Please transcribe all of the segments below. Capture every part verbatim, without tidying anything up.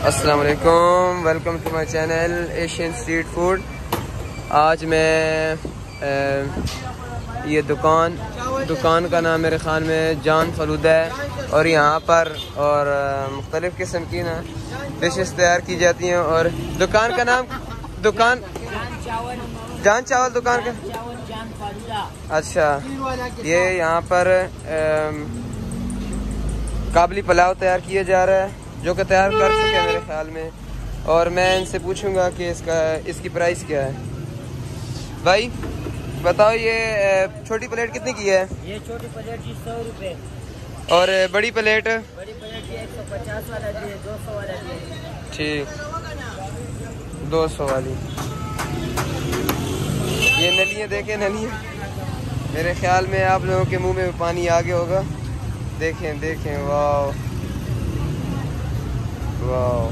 अस्सलाम वालेकुम, welcome to my channel Asian street food. आज मैं ए, ये दुकान दुकान का नाम मेरे ख़्याल में जान फलूदा है और यहाँ पर और मुख्तलिफ़ किस्म की ना डिशेस तैयार की जाती हैं। और दुकान का नाम दुकान जान चावल दुकान का अच्छा, ये यहाँ पर काबली पुलाव तैयार किया जा रहा है जो कि तैयार कर चुके हैं मेरे ख्याल में। और मैं इनसे पूछूंगा कि इसका इसकी प्राइस क्या है। भाई बताओ, ये छोटी प्लेट कितने की है? ये छोटी प्लेट जी सौ रुपये। और बड़ी प्लेट? बड़ी प्लेट जी एक सौ पचास वाला जी है, दो सौ वाला जी है। ठीक, दो सौ वाली। ये नलियाँ देखें, नलियाँ मेरे ख्याल में आप लोगों के मुंह में पानी आ गया होगा। देखें देखें, वाह वाह।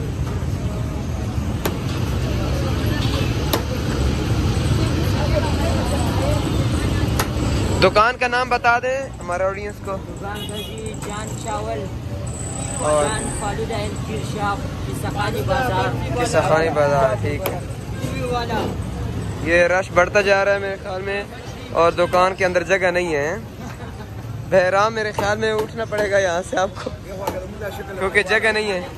दुकान का नाम बता दें हमारे ऑडियंस को। दुकान का जी जान चावल और जान फालूदा किसाखानी बाजार, किसाखानी बाजार। ठीक है, ये रश बढ़ता जा रहा है मेरे ख्याल में और दुकान के अंदर जगह नहीं है। बहराम मेरे ख्याल में उठना पड़ेगा यहाँ से आपको क्योंकि जगह नहीं है।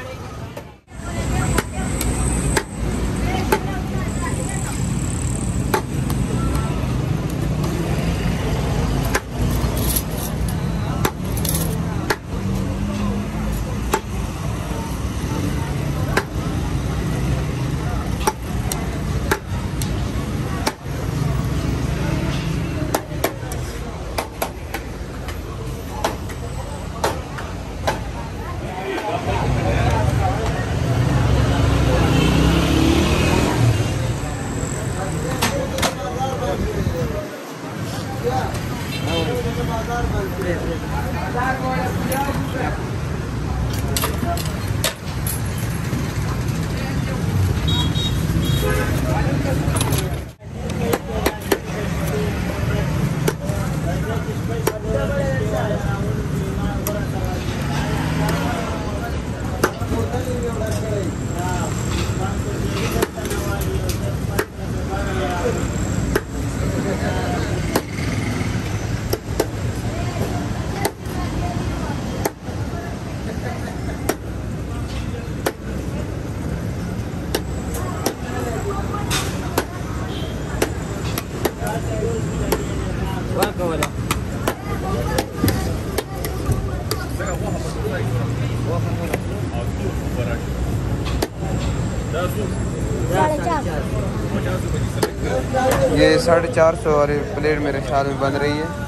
ये साढ़े चार सौ वाली प्लेट मेरे ख्याल में बन रही है।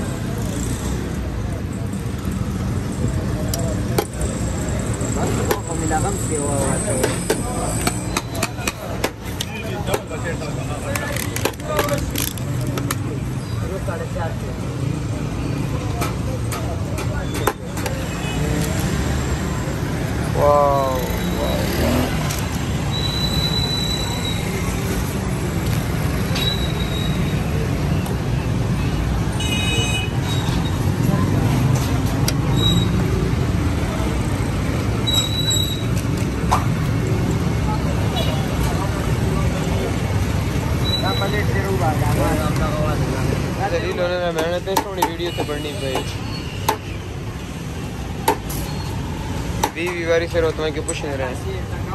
वाह मेहनत सोनी वीडियो से बढ़नी पई बीवी बारी से रोतवा के पूछ नहीं रहे।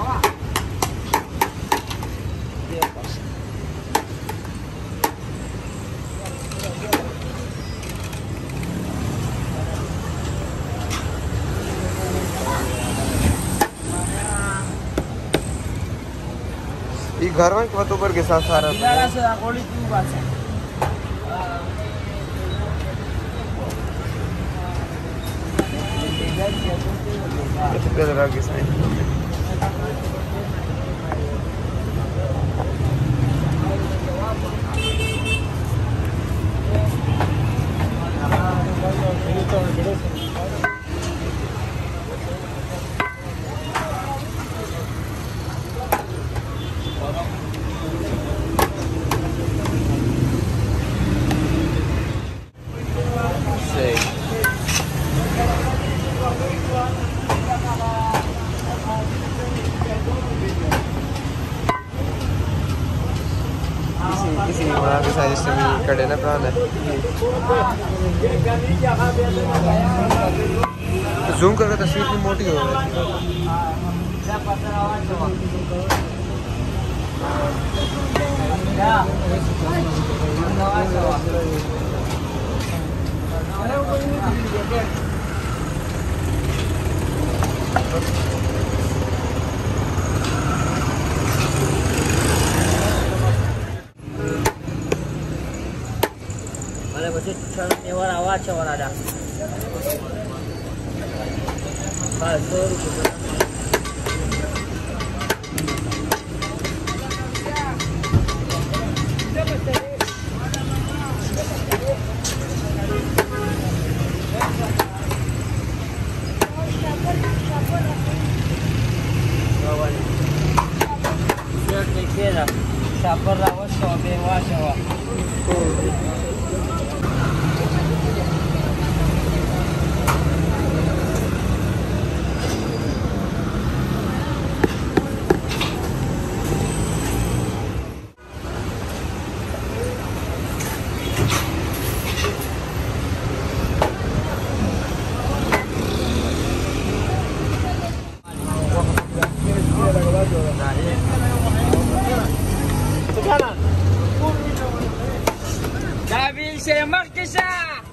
ये घर में के ऊपर के साथ सारा कड़े ना प्राण है। जूम करके तस्वीर की मोटी हो रही है। Lewat awal cakap ada. Pasal siapa rawat siapa bewa siapa. David Marquesa.